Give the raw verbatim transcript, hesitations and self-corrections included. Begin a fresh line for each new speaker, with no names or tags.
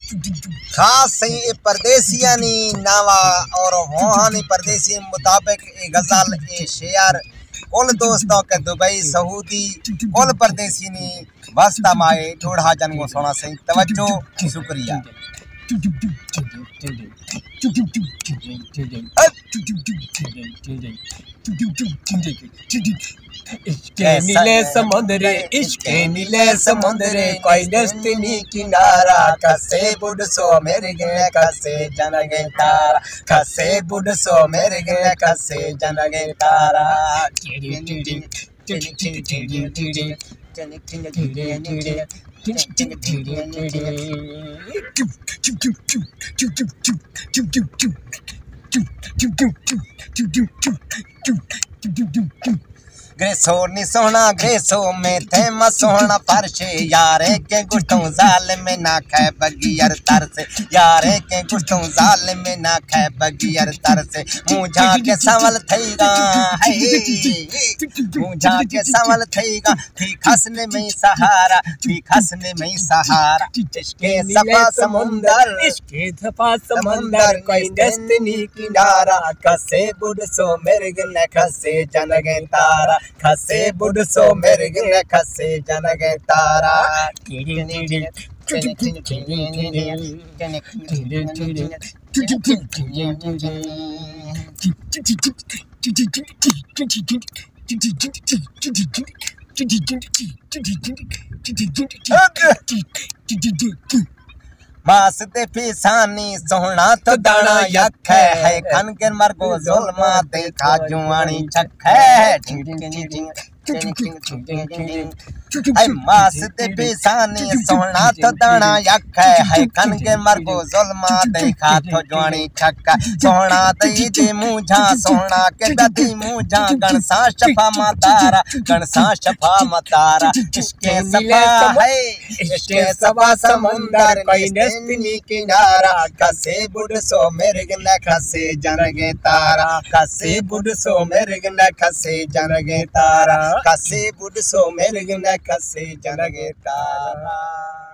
खास सही ए परदेसिया नी नावा और वहानी परदेसी मुताबिक ए गजल ए शेर कुल दोस्तों के दुबई सऊदी कुल परदेसी नी वास्ता माए ढोढ़ा जन्मो सोना सही तवज्जो शुक्रिया।
इश्क नीले समुद्रे इश्क नीले समुद्रे कोई दस्तनी किनारा कसे बुढ़ सो मेरे गए कसे जनगे तारा कसे बुढ़ सो मेरे गए कसे जनगे तारा।
ग्रेसो नी सोना ग्रेसो में थे म सोना फर्श यारे के गुटों जाल में ना खे बगियर तर से यारे के गुटों जाल में ना खे बगियर तर से मुझा के सवल थईगा है मुझा के सवल थईगा थी खसने में सहारा थी खसने में सहारा। इश्के सफा समुंदर
इश्के सफा समुंदर कोई दस्तनी किनारा कसे बुढ़ सो मेरे गले कसे जनगे तारा खसे बुढ़ सो मेरे गले खसे जनगे तारा।
मास ते फिसानी सोहना तो दाना यख है खन के मरगो जुल्मा देखा जुआनी छख है। ऐ मास ते फिसानी सोहना तो दाना यख है खन के मरगो जुल्मा देखा तो जुआनी छख सोहना दई दे मुझा सोहना के ददी मुझा गणसा शफा मतारा गणसा शफा मतारा। इसके सफा है
इश्के सफा समुंदर कोई
दस्तनी किनारा कसे बुढ़ सो मेरे गले खसे जनगे तारा कसे बुढ़ सो मेरे गले खसे जनगे तारा कसे बुढ़ सो मेरे गले खसे जनगे तारा।